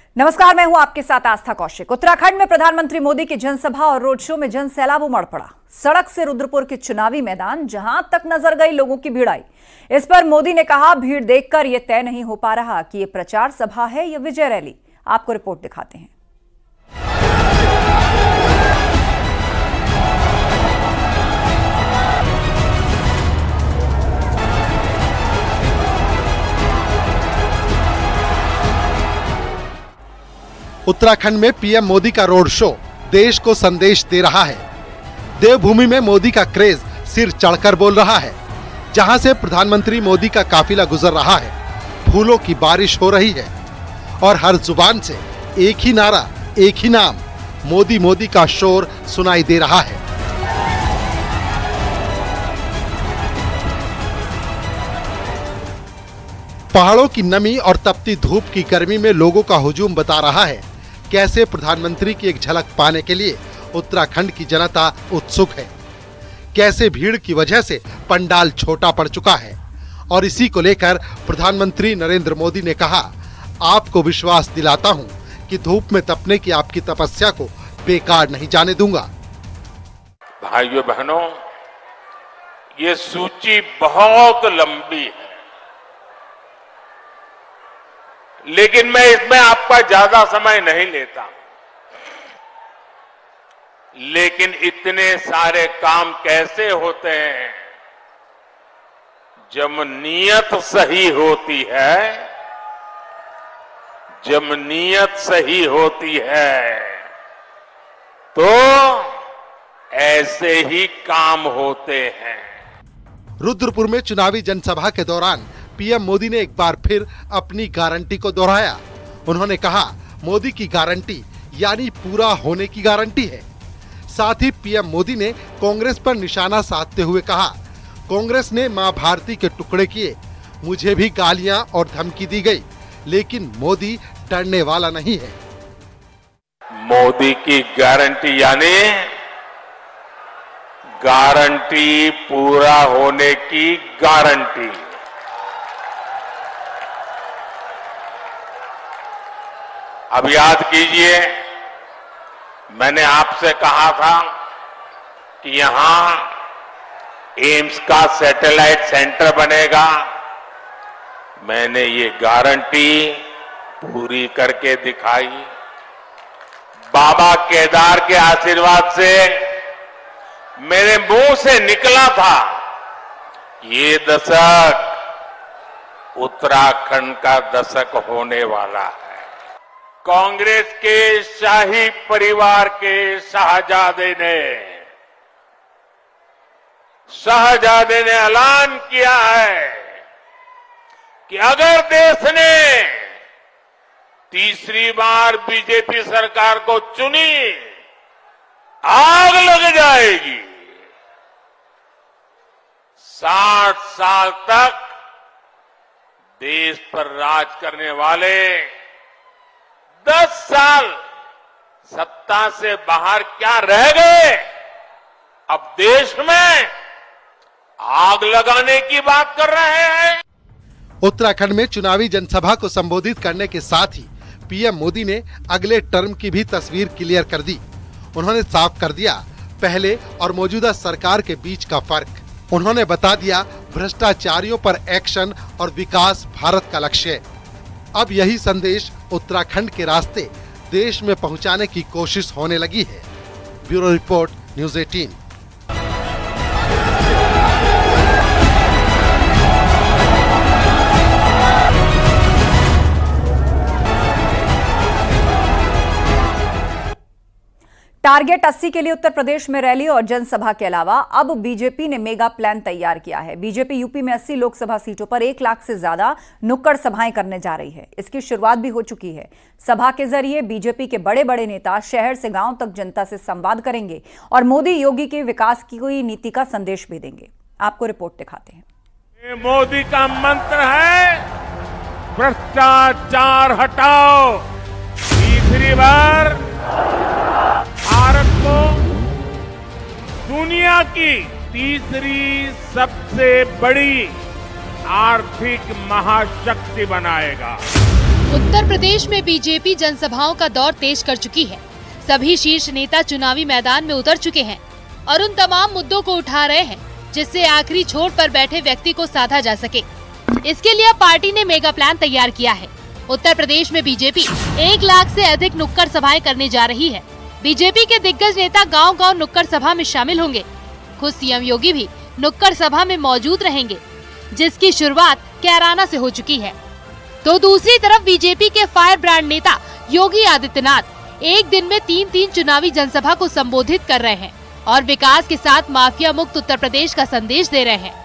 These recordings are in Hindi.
नमस्कार, मैं हूं आपके साथ आस्था कौशिक। उत्तराखंड में प्रधानमंत्री मोदी की जनसभा और रोड शो में जन सैलाब उमड़ पड़ा। सड़क से रुद्रपुर के चुनावी मैदान, जहां तक नजर गई लोगों की भीड़ आई। इस पर मोदी ने कहा, भीड़ देखकर यह तय नहीं हो पा रहा कि यह प्रचार सभा है या विजय रैली। आपको रिपोर्ट दिखाते हैं। उत्तराखंड में पीएम मोदी का रोड शो देश को संदेश दे रहा है। देवभूमि में मोदी का क्रेज सिर चढ़कर बोल रहा है। जहां से प्रधानमंत्री मोदी का काफिला गुजर रहा है, फूलों की बारिश हो रही है और हर जुबान से एक ही नारा, एक ही नाम, मोदी मोदी का शोर सुनाई दे रहा है। पहाड़ों की नमी और तपती धूप की गर्मी में लोगों का हुजूम बता रहा है कैसे प्रधानमंत्री की एक झलक पाने के लिए उत्तराखंड की जनता उत्सुक है। कैसे भीड़ की वजह से पंडाल छोटा पड़ चुका है और इसी को लेकर प्रधानमंत्री नरेंद्र मोदी ने कहा, आपको विश्वास दिलाता हूं कि धूप में तपने की आपकी तपस्या को बेकार नहीं जाने दूंगा। भाइयों बहनों, ये सूची बहुत लंबी है, लेकिन मैं इसमें आपका ज्यादा समय नहीं लेता। लेकिन इतने सारे काम कैसे होते हैं जब नीयत सही होती है। जब नीयत सही होती है तो ऐसे ही काम होते हैं। रुद्रपुर में चुनावी जनसभा के दौरान पीएम मोदी ने एक बार फिर अपनी गारंटी को दोहराया। उन्होंने कहा, मोदी की गारंटी यानी पूरा होने की गारंटी है। साथ ही पीएम मोदी ने कांग्रेस पर निशाना साधते हुए कहा, कांग्रेस ने मां भारती के टुकड़े किए, मुझे भी गालियां और धमकी दी गई, लेकिन मोदी डरने वाला नहीं है। मोदी की गारंटी यानी गारंटी पूरा होने की गारंटी। अब याद कीजिए, मैंने आपसे कहा था कि यहां एम्स का सैटेलाइट सेंटर बनेगा। मैंने ये गारंटी पूरी करके दिखाई। बाबा केदार के आशीर्वाद से मेरे मुंह से निकला था, ये दशक उत्तराखंड का दशक होने वाला है। कांग्रेस के शाही परिवार के शाहजादे ने ऐलान किया है कि अगर देश ने तीसरी बार बीजेपी सरकार को चुनी, आग लग जाएगी। 60 साल तक देश पर राज करने वाले 10 साल सत्ता से बाहर क्या रह गए, अब देश में आग लगाने की बात कर रहे हैं। उत्तराखंड में चुनावी जनसभा को संबोधित करने के साथ ही पीएम मोदी ने अगले टर्म की भी तस्वीर क्लियर कर दी। उन्होंने साफ कर दिया पहले और मौजूदा सरकार के बीच का फर्क। उन्होंने बता दिया, भ्रष्टाचारियों पर एक्शन और विकास भारत का लक्ष्य है। अब यही संदेश उत्तराखंड के रास्ते देश में पहुंचाने की कोशिश होने लगी है। Bureau report, news 18। टारगेट 80 के लिए उत्तर प्रदेश में रैली और जनसभा के अलावा अब बीजेपी ने मेगा प्लान तैयार किया है। बीजेपी यूपी में 80 लोकसभा सीटों पर 1 लाख से ज्यादा नुक्कड़ सभाएं करने जा रही है। इसकी शुरुआत भी हो चुकी है। सभा के जरिए बीजेपी के बड़े बड़े नेता शहर से गांव तक जनता से संवाद करेंगे और मोदी योगी के विकास की कोई नीति का संदेश भी देंगे। आपको रिपोर्ट दिखाते हैं। मोदी का मंत्र है, भ्रष्टाचार हटाओ। तीसरी बार भारत को दुनिया की तीसरी सबसे बड़ी आर्थिक महाशक्ति बनाएगा। उत्तर प्रदेश में बीजेपी जनसभाओं का दौर तेज कर चुकी है। सभी शीर्ष नेता चुनावी मैदान में उतर चुके हैं और उन तमाम मुद्दों को उठा रहे हैं जिससे आखिरी छोर पर बैठे व्यक्ति को साधा जा सके। इसके लिए पार्टी ने मेगा प्लान तैयार किया है। उत्तर प्रदेश में बीजेपी 1 लाख से अधिक नुक्कड़ सभाएं करने जा रही है। बीजेपी के दिग्गज नेता गांव-गांव नुक्कड़ सभा में शामिल होंगे। खुद सीएम योगी भी नुक्कड़ सभा में मौजूद रहेंगे, जिसकी शुरुआत कैराना से हो चुकी है। तो दूसरी तरफ बीजेपी के फायर ब्रांड नेता योगी आदित्यनाथ एक दिन में 3 चुनावी जनसभा को संबोधित कर रहे हैं और विकास के साथ माफिया मुक्त उत्तर प्रदेश का संदेश दे रहे हैं।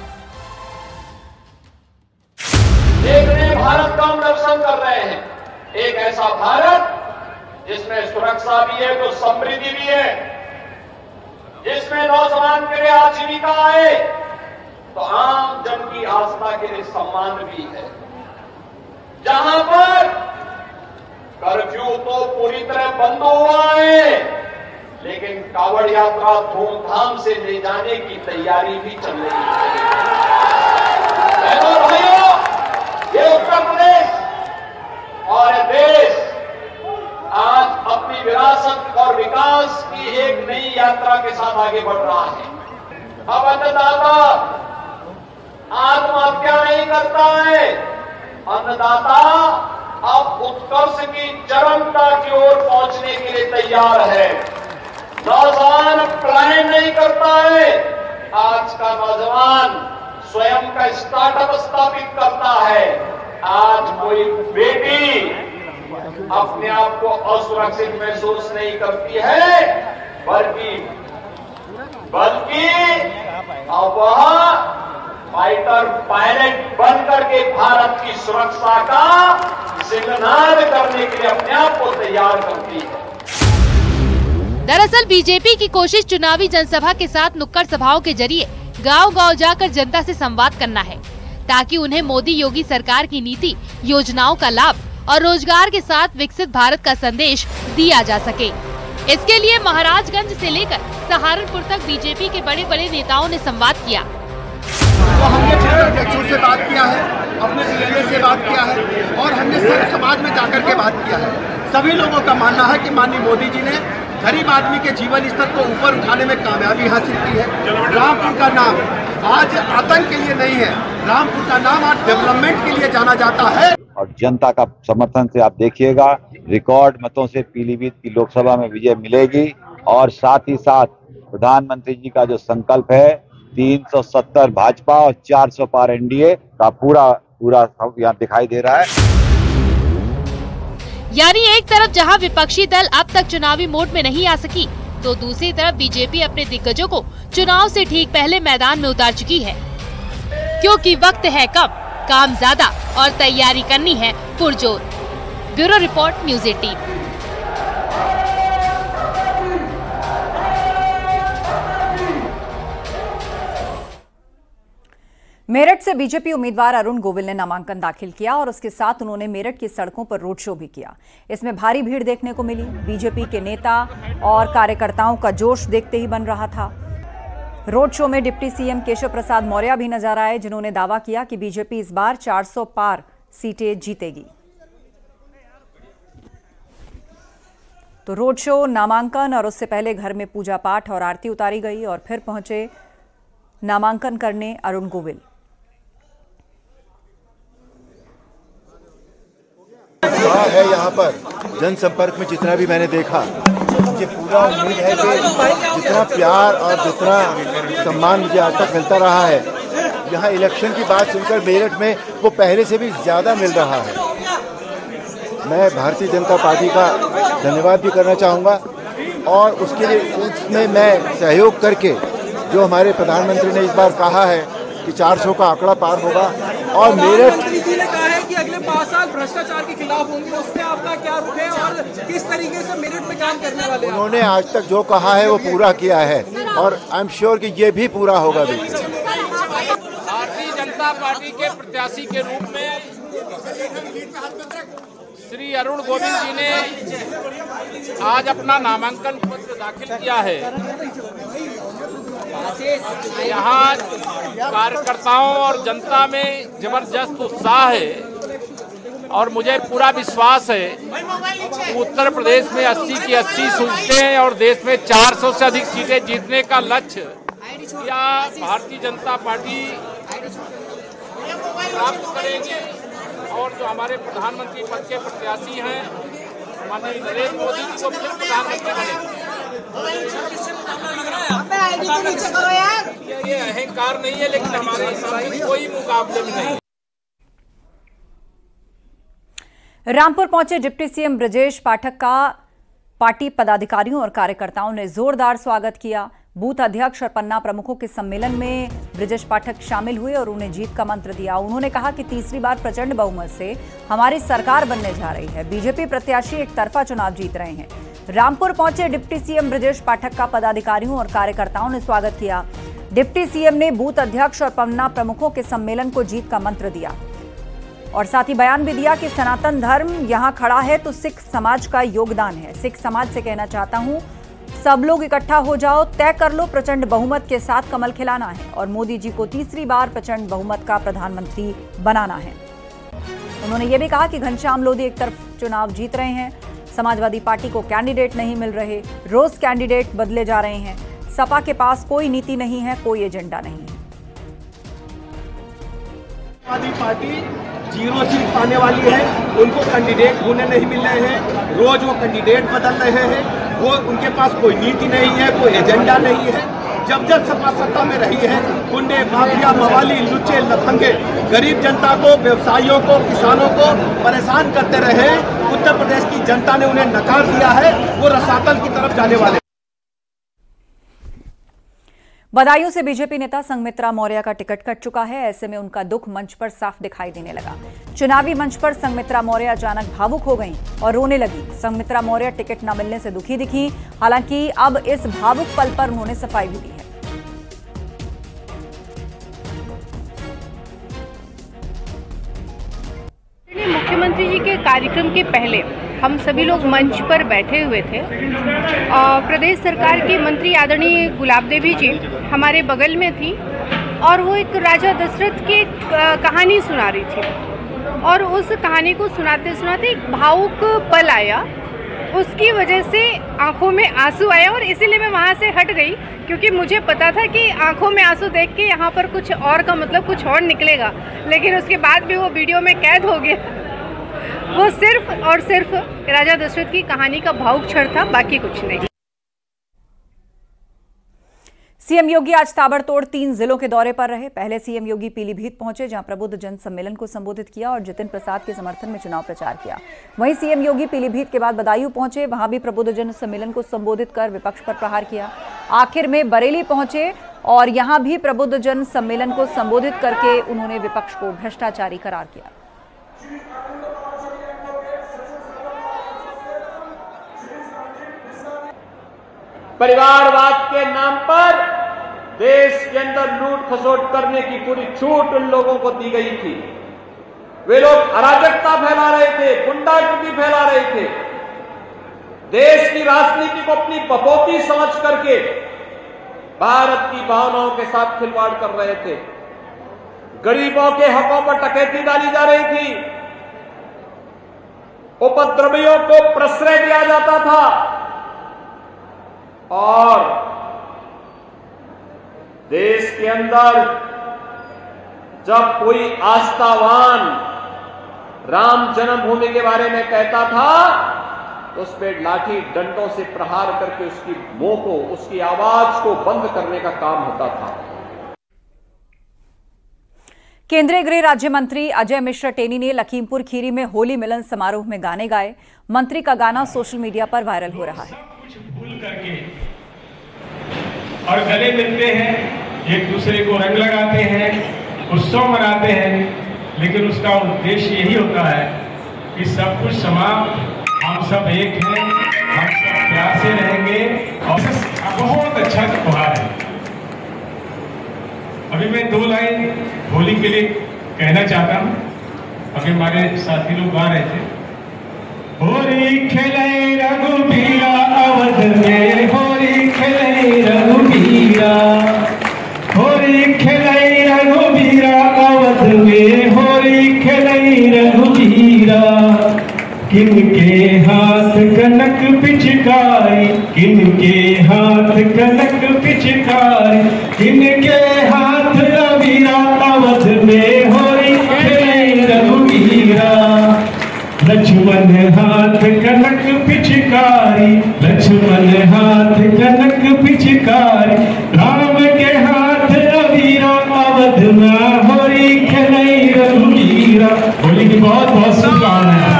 एक नए भारत का हम दर्शन कर रहे हैं, एक ऐसा भारत जिसमें सुरक्षा भी है तो समृद्धि भी है, जिसमें नौजवान के लिए आजीविका आए तो आम जन की आस्था के लिए सम्मान भी है, जहां पर कर्फ्यू तो पूरी तरह बंद हुआ है लेकिन कावड़ यात्रा धूमधाम से ले जाने की तैयारी भी चल रही है। बहनों भाइयों, ये उत्तर प्रदेश और ये देश आज अपनी विरासत और विकास की एक नई यात्रा के साथ आगे बढ़ रहा है। अब अन्नदाता आत्महत्या नहीं करता है, अन्नदाता अब उत्कर्ष की चरमता की ओर पहुंचने के लिए तैयार है। नौजवान पलायन नहीं करता है, आज का नौजवान स्वयं का स्टार्टअप स्थापित करता है। आज कोई बेटी अपने आप को असुरक्षित महसूस नहीं करती है, बल्कि अब वह फाइटर पायलट बनकर के भारत की सुरक्षा का सिंहनाद करने के लिए अपने आप को तैयार करती है। दरअसल बीजेपी की कोशिश चुनावी जनसभा के साथ नुक्कड़ सभाओं के जरिए गांव-गांव जाकर जनता से संवाद करना है, ताकि उन्हें मोदी योगी सरकार की नीति योजनाओं का लाभ और रोजगार के साथ विकसित भारत का संदेश दिया जा सके। इसके लिए महाराजगंज से लेकर सहारनपुर तक बीजेपी के बड़े-बड़े नेताओं ने संवाद किया। तो हमने क्षेत्र अध्यक्षों से बात किया है, अपने डीएलए से बात किया है और हमने सर्व समाज में जाकर के बात किया है। सभी लोगों का मानना है कि माननीय मोदी जी ने गरीब आदमी के जीवन स्तर को ऊपर उठाने में कामयाबी हासिल की है। रामपुर का नाम आज आतंक के लिए नहीं है, रामपुर का नाम आज डेवलपमेंट के लिए जाना जाता है। और जनता का समर्थन से आप देखिएगा रिकॉर्ड मतों से पीलीभीत की लोकसभा में विजय मिलेगी और साथ ही साथ प्रधानमंत्री जी का जो संकल्प है 370 भाजपा और 400 पार एनडीए का पूरा यहाँ दिखाई दे रहा है। यानी एक तरफ जहां विपक्षी दल अब तक चुनावी मोड में नहीं आ सकी, तो दूसरी तरफ बीजेपी अपने दिग्गजों को चुनाव से ठीक पहले मैदान में उतार चुकी है, क्योंकि वक्त है कम, काम ज्यादा और तैयारी करनी है पुरजोर। Bureau report, news 18। मेरठ से बीजेपी उम्मीदवार अरुण गोविल ने नामांकन दाखिल किया और उसके साथ उन्होंने मेरठ की सड़कों पर रोड शो भी किया। इसमें भारी भीड़ देखने को मिली। बीजेपी के नेता और कार्यकर्ताओं का जोश देखते ही बन रहा था। रोड शो में डिप्टी सीएम केशव प्रसाद मौर्य भी नजर आए, जिन्होंने दावा किया कि बीजेपी इस बार 400 पार सीटें जीतेगी। तो रोड शो, नामांकन और उससे पहले घर में पूजा पाठ और आरती उतारी गई और फिर पहुंचे नामांकन करने अरुण गोविल। है यहाँ पर जनसंपर्क में जितना भी मैंने देखा, मुझे पूरा उम्मीद है कि जितना प्यार और जितना सम्मान मुझे आज तक मिलता रहा है, यहाँ इलेक्शन की बात सुनकर मेरठ में वो पहले से भी ज़्यादा मिल रहा है। मैं भारतीय जनता पार्टी का धन्यवाद भी करना चाहूँगा और उसके लिए उसमें मैं सहयोग करके जो हमारे प्रधानमंत्री ने इस बार कहा है कि 400 का आंकड़ा पार होगा और मेरठ जी ने कहा है कि अगले 5 साल भ्रष्टाचार के खिलाफ होंगे, उस पे आपका क्या रुख है और किस तरीके से मेरठ में काम करने वाले हैं? उन्होंने आज तक जो कहा है वो पूरा किया है और आई एम श्योर कि ये भी पूरा होगा। भारतीय जनता पार्टी के प्रत्याशी के रूप में श्री अरुण गोविल जी ने आज अपना नामांकन पत्र दाखिल किया है। यहाँ कार्यकर्ताओं और जनता में जबरदस्त उत्साह है और मुझे पूरा विश्वास है कि उत्तर प्रदेश में 80 की 80 सीटें और देश में 400 से अधिक सीटें जीतने का लक्ष्य या भारतीय जनता पार्टी प्राप्त करेगी। और जो हमारे प्रधानमंत्री पद के प्रत्याशी हैं माननीय नरेंद्र मोदी जी को फिर प्रधानमंत्री बने। ये अहंकार नहीं है, लेकिन हमारे साथ कोई मुकाबले में नहीं। रामपुर पहुंचे डिप्टी सीएम ब्रजेश पाठक का पार्टी पदाधिकारियों और कार्यकर्ताओं ने जोरदार स्वागत किया। बूथ अध्यक्ष और पन्ना प्रमुखों के सम्मेलन में ब्रजेश पाठक शामिल हुए और उन्हें जीत का मंत्र दिया। उन्होंने कहा कि तीसरी बार प्रचंड बहुमत से हमारी सरकार बनने जा रही है। बीजेपी प्रत्याशी एक तरफा चुनाव जीत रहे हैं। रामपुर पहुंचे डिप्टी सीएम ब्रजेश पाठक का पदाधिकारियों और कार्यकर्ताओं ने स्वागत किया। डिप्टी सीएम ने बूथ अध्यक्ष और पन्ना प्रमुखों के सम्मेलन को जीत का मंत्र दिया और साथ ही बयान भी दिया कि सनातन धर्म यहां खड़ा है तो सिख समाज का योगदान है। सिख समाज से कहना चाहता हूं, सब लोग इकट्ठा हो जाओ, तय कर लो, प्रचंड बहुमत के साथ कमल खिलाना है और मोदी जी को तीसरी बार प्रचंड बहुमत का प्रधानमंत्री बनाना है। उन्होंने ये भी कहा कि घनश्याम लोधी एक तरफ चुनाव जीत रहे हैं, समाजवादी पार्टी को कैंडिडेट नहीं मिल रहे, रोज कैंडिडेट बदले जा रहे हैं, सपा के पास कोई नीति नहीं है, कोई एजेंडा नहीं है। समाजवादी पार्टी 0 सीट पाने वाली है, उनको कैंडिडेट होने नहीं मिल रहे हैं, रोज वो कैंडिडेट बदल रहे हैं, वो उनके पास कोई नीति नहीं है, कोई एजेंडा नहीं है। जब सपा सत्ता में रही है, गुंडे, माफिया, मवाली, लुच्चे, लफंगे गरीब जनता को, व्यवसायियों को, किसानों को परेशान करते रहे। उत्तर प्रदेश की जनता ने उन्हें नकार दिया है, वो रसातल की तरफ जाने वाले। बदायूं से बीजेपी नेता संघमित्रा मौर्य का टिकट कट चुका है। ऐसे में उनका दुख मंच पर साफ दिखाई देने लगा। चुनावी मंच पर संघमित्रा मौर्य अचानक भावुक हो गईं और रोने लगी। संघमित्रा मौर्य टिकट न मिलने से दुखी दिखी। हालांकि अब इस भावुक पल पर उन्होंने सफाई भी दी है। मुख्यमंत्री जी के कार्यक्रम के पहले हम सभी लोग मंच पर बैठे हुए थे। प्रदेश सरकार की मंत्री आदरणीय गुलाब देवी जी हमारे बगल में थी और वो एक राजा दशरथ की कहानी सुना रही थी और उस कहानी को सुनाते सुनाते एक भावुक पल आया। उसकी वजह से आंखों में आंसू आया और इसीलिए मैं वहाँ से हट गई, क्योंकि मुझे पता था कि आंखों में आंसू देख के यहाँ पर कुछ और का मतलब कुछ और निकलेगा, लेकिन उसके बाद भी वो वीडियो में कैद हो गया। वो सिर्फ और सिर्फ राजा दशरथ की कहानी का भावुक क्षण था, बाकी कुछ नहीं। सीएम योगी आज ताबड़तोड़ 3 जिलों के दौरे पर रहे। पहले सीएम योगी पीलीभीत पहुंचे, जहां प्रबुद्ध जन सम्मेलन को संबोधित किया और जितिन प्रसाद के समर्थन में चुनाव प्रचार किया। वहीं सीएम योगी पीलीभीत के बाद बदायूं पहुंचे, वहां भी प्रबुद्ध जन सम्मेलन को संबोधित कर विपक्ष पर प्रहार किया। आखिर में बरेली पहुंचे और यहां भी प्रबुद्ध जन सम्मेलन को संबोधित करके उन्होंने विपक्ष को भ्रष्टाचारी करार किया। परिवारवाद के नाम पर देश के अंदर लूट खसोट करने की पूरी छूट उन लोगों को दी गई थी। वे लोग अराजकता फैला रहे थे, गुंडागर्दी फैला रहे थे, देश की राजनीति को अपनी बपोती समझ करके भारत की भावनाओं के साथ खिलवाड़ कर रहे थे। गरीबों के हकों पर डकैती डाली जा रही थी, उपद्रवियों को प्रश्रय दिया जाता था और देश के अंदर जब कोई आस्थावान राम जन्मभूमि के बारे में कहता था तो उस पर लाठी डंडों से प्रहार करके उसकी मुंह को, उसकी आवाज को बंद करने का काम होता था। केंद्रीय गृह राज्य मंत्री अजय मिश्रा टेनी ने लखीमपुर खीरी में होली मिलन समारोह में गाने गाए। मंत्री का गाना सोशल मीडिया पर वायरल हो रहा है। भूल करके और गले मिलते हैं, एक दूसरे को रंग लगाते हैं, उत्सव मनाते हैं, लेकिन उसका उद्देश्य यही होता है कि सब कुछ समाप्त, हम सब एक हैं, हम सब प्यार से रहेंगे और बहुत अच्छा त्योहार है। अभी मैं 2 लाइन होली के लिए कहना चाहता हूँ। अभी हमारे साथी लोग गा रहे थे, होली खेले रघुबीरा अवध में, होली खेले रघुबीरा, होली खेले रघुबीरा अवध में, होली खेले रघुबीरा, किनके हाथ कनक पिचकारी, किनके हाथ कनक पिचकारी, किनके हाथ अबीरा, अवध में होरी खेले रघुवीरा। लक्ष्मण हाथ कनक पिचकारी, लक्ष्मण हाथ कनक पिचकारी, राम के हाथ अबीरा, अवध में होरी खेले रघुवीरा। होली की बहुत बहुत शुभकामनाएं।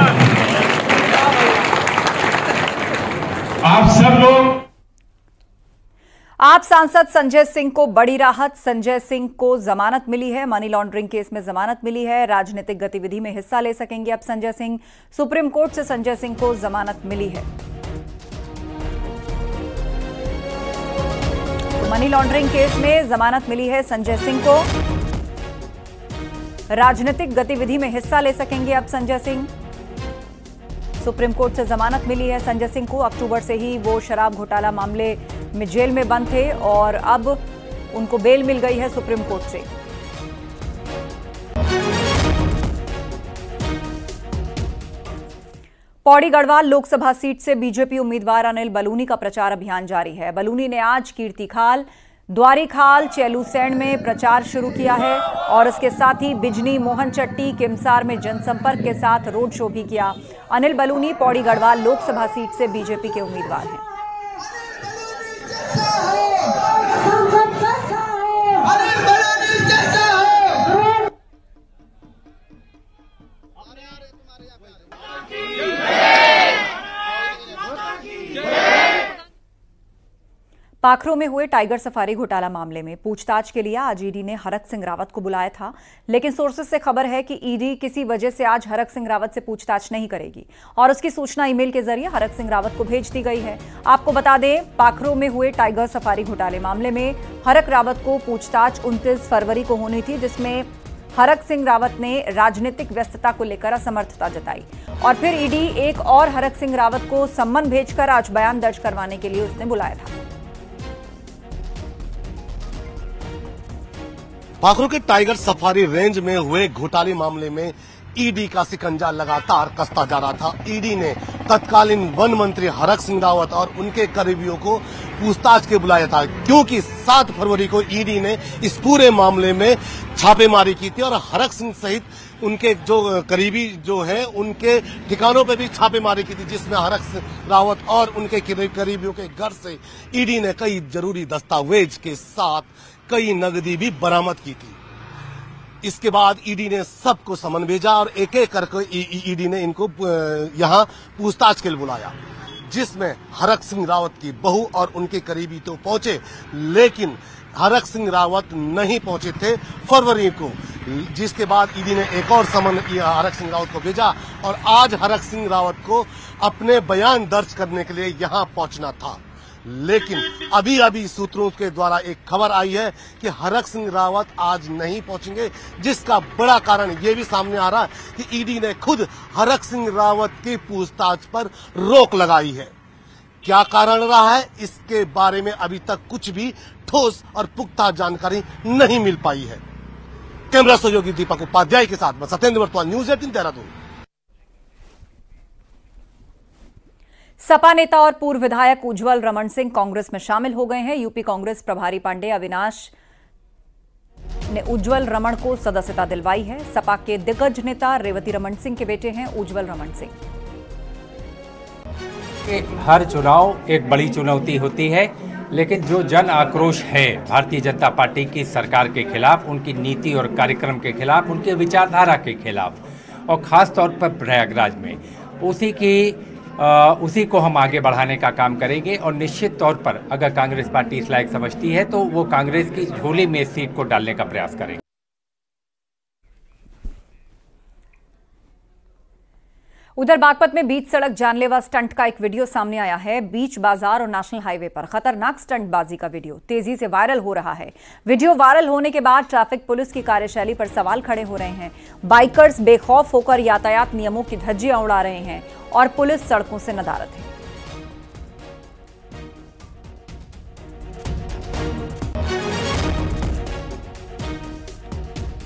आप सब लोग। आप सांसद संजय सिंह को बड़ी राहत। संजय सिंह को जमानत मिली है। मनी लॉन्ड्रिंग केस में जमानत मिली है। राजनीतिक गतिविधि में हिस्सा ले सकेंगे अब संजय सिंह। सुप्रीम कोर्ट से संजय सिंह को जमानत मिली है। मनी लॉन्ड्रिंग केस में जमानत मिली है संजय सिंह को। राजनीतिक गतिविधि में हिस्सा ले सकेंगे अब संजय सिंह। सुप्रीम कोर्ट से जमानत मिली है संजय सिंह को। अक्टूबर से ही वो शराब घोटाला मामले में जेल में बंद थे और अब उनको बेल मिल गई है सुप्रीम कोर्ट से। पौड़ी गढ़वाल लोकसभा सीट से बीजेपी उम्मीदवार अनिल बलूनी का प्रचार अभियान जारी है। बलूनी ने आज कीर्तिखाल, द्वारीखाल, चेलूसैंण में प्रचार शुरू किया है और इसके साथ ही बिजनी, मोहनचट्टी, किमसार में जनसंपर्क के साथ रोड शो भी किया। अनिल बलूनी पौड़ी गढ़वाल लोकसभा सीट से बीजेपी के उम्मीदवार हैं। पाखरो में हुए टाइगर सफारी घोटाला मामले में पूछताछ के लिए आज ईडी ने हरक सिंह रावत को बुलाया था, लेकिन सोर्सेस से खबर है कि ईडी किसी वजह से आज हरक सिंह रावत से पूछताछ नहीं करेगी और उसकी सूचना ईमेल के जरिए हरक सिंह रावत को भेज दी गई है। आपको बता दें, पाखरो में हुए टाइगर सफारी घोटाले मामले में हरक रावत को पूछताछ 29 फरवरी को होनी थी, जिसमें हरक सिंह रावत ने राजनीतिक व्यस्तता को लेकर असमर्थता जताई और फिर ईडी एक और हरक सिंह रावत को सम्मन भेजकर आज बयान दर्ज करवाने के लिए उसने बुलाया था। पाखरो के टाइगर सफारी रेंज में हुए घोटाले मामले में ईडी का शिकंजा लगातार कसता जा रहा था। ईडी ने तत्कालीन वन मंत्री हरक सिंह रावत और उनके करीबियों को पूछताछ के बुलाया था, क्योंकि 7 फरवरी को ईडी ने इस पूरे मामले में छापेमारी की थी और हरक सिंह सहित उनके जो करीबी जो है उनके ठिकानों पे भी छापेमारी की थी, जिसमें हरक सिंह रावत और उनके करीबियों के घर से ईडी ने कई जरूरी दस्तावेज के साथ कई नकदी भी बरामद की थी। इसके बाद ईडी ने सबको समन भेजा और एक एक करके ईडी ने इनको यहां पूछताछ के लिए बुलाया, जिसमें हरक सिंह रावत की बहू और उनके करीबी तो पहुंचे, लेकिन हरक सिंह रावत नहीं पहुंचे थे फरवरी को, जिसके बाद ईडी ने एक और समन हरक सिंह रावत को भेजा और आज हरक सिंह रावत को अपने बयान दर्ज करने के लिए यहां पहुंचना था। लेकिन अभी सूत्रों के द्वारा एक खबर आई है कि हरक सिंह रावत आज नहीं पहुंचेंगे, जिसका बड़ा कारण ये भी सामने आ रहा है कि ईडी ने खुद हरक सिंह रावत की पूछताछ पर रोक लगाई है। क्या कारण रहा है, इसके बारे में अभी तक कुछ भी ठोस और पुख्ता जानकारी नहीं मिल पाई है। कैमरा सहयोगी दीपक उपाध्याय के साथ मैं सत्येंद्र वर्तमान, न्यूज़ 18 देहरादून। सपा नेता और पूर्व विधायक उज्जवल रमन सिंह कांग्रेस में शामिल हो गए हैं। यूपी कांग्रेस प्रभारी पांडे अविनाश ने उज्जवल रमन को सदस्यता दिलवाई है। सपा के दिग्गज नेता रेवती रमन सिंह के बेटे हैं उज्जवल रमन सिंह। हर चुनाव एक बड़ी चुनौती होती है, लेकिन जो जन आक्रोश है भारतीय जनता पार्टी की सरकार के खिलाफ, उनकी नीति और कार्यक्रम के खिलाफ, उनके विचारधारा के खिलाफ और खास तौर पर प्रयागराज में उसी को हम आगे बढ़ाने का काम करेंगे और निश्चित तौर पर अगर कांग्रेस पार्टी इस लायक समझती है तो वो कांग्रेस की झोली में सीट को डालने का प्रयास करेंगे। उधर बागपत में बीच सड़क जानलेवा स्टंट का एक वीडियो सामने आया है। बीच बाजार और नेशनल हाईवे पर खतरनाक स्टंटबाजी का वीडियो तेजी से वायरल हो रहा है। वीडियो वायरल होने के बाद ट्रैफिक पुलिस की कार्यशैली पर सवाल खड़े हो रहे हैं। बाइकर्स बेखौफ होकर यातायात नियमों की धज्जियां उड़ा रहे हैं और पुलिस सड़कों से नदारत है।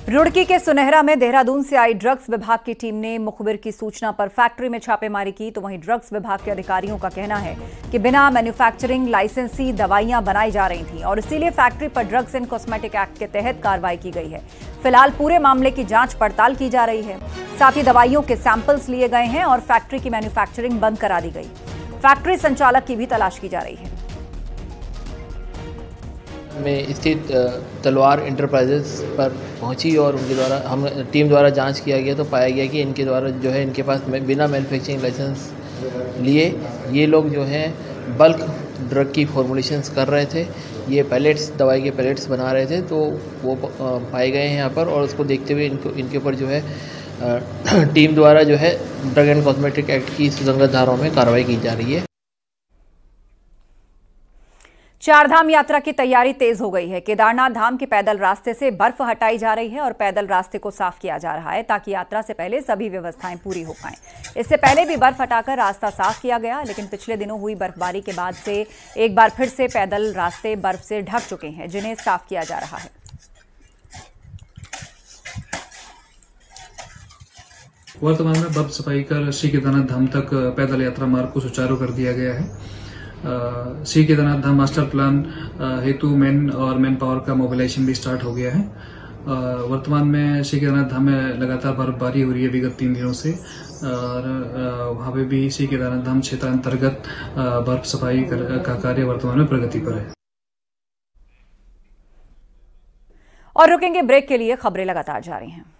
रुड़की के सुनहरा में देहरादून से आई ड्रग्स विभाग की टीम ने मुखबिर की सूचना पर फैक्ट्री में छापेमारी की, तो वहीं ड्रग्स विभाग के अधिकारियों का कहना है कि बिना मैन्युफैक्चरिंग लाइसेंसी दवाइयां बनाई जा रही थीं और इसीलिए फैक्ट्री पर ड्रग्स एंड कॉस्मेटिक एक्ट के तहत कार्रवाई की गई है। फिलहाल पूरे मामले की जांच पड़ताल की जा रही है। साथ ही दवाइयों के सैंपल्स लिए गए हैं और फैक्ट्री की मैन्युफैक्चरिंग बंद करा दी गई। फैक्ट्री संचालक की भी तलाश की जा रही है। में स्थित तलवार इंटरप्राइजेस पर पहुंची और उनके द्वारा टीम द्वारा जांच किया गया, तो पाया गया कि इनके द्वारा जो है इनके पास बिना मैन्युफैक्चरिंग लाइसेंस लिए ये लोग जो हैं बल्क ड्रग की फॉर्मुलेशंस कर रहे थे। ये पैलेट्स, दवाई के पैलेट्स बना रहे थे, तो वो पाए गए हैं यहाँ पर और उसको देखते हुए इनके ऊपर जो है टीम द्वारा जो है ड्रग एंड कॉस्मेटिक एक्ट की सुसंगत धाराओं में कार्रवाई की जा रही है। चारधाम यात्रा की तैयारी तेज हो गई है। केदारनाथ धाम के पैदल रास्ते से बर्फ हटाई जा रही है और पैदल रास्ते को साफ किया जा रहा है ताकि यात्रा से पहले सभी व्यवस्थाएं पूरी हो पाएं। इससे पहले भी बर्फ हटाकर रास्ता साफ किया गया, लेकिन पिछले दिनों हुई बर्फबारी के बाद से एक बार फिर से पैदल रास्ते बर्फ से ढक चुके हैं, जिन्हें साफ किया जा रहा है। वर्तमान में बर्फ सफाई कर श्री केदारनाथ धाम तक पैदल यात्रा मार्ग को सुचारू कर दिया गया है। श्री केदारनाथ धाम मास्टर प्लान हेतु मैन पावर का मोबिलाइजेशन भी स्टार्ट हो गया है। वर्तमान में श्री केदारनाथ धाम में लगातार बर्फबारी हो रही है विगत 3 दिनों से और वहां पे भी श्री केदारनाथ धाम क्षेत्र अंतर्गत बर्फ सफाई का कार्य वर्तमान में प्रगति पर है। और रुकेंगे ब्रेक के लिए, खबरें लगातार जारी हैं।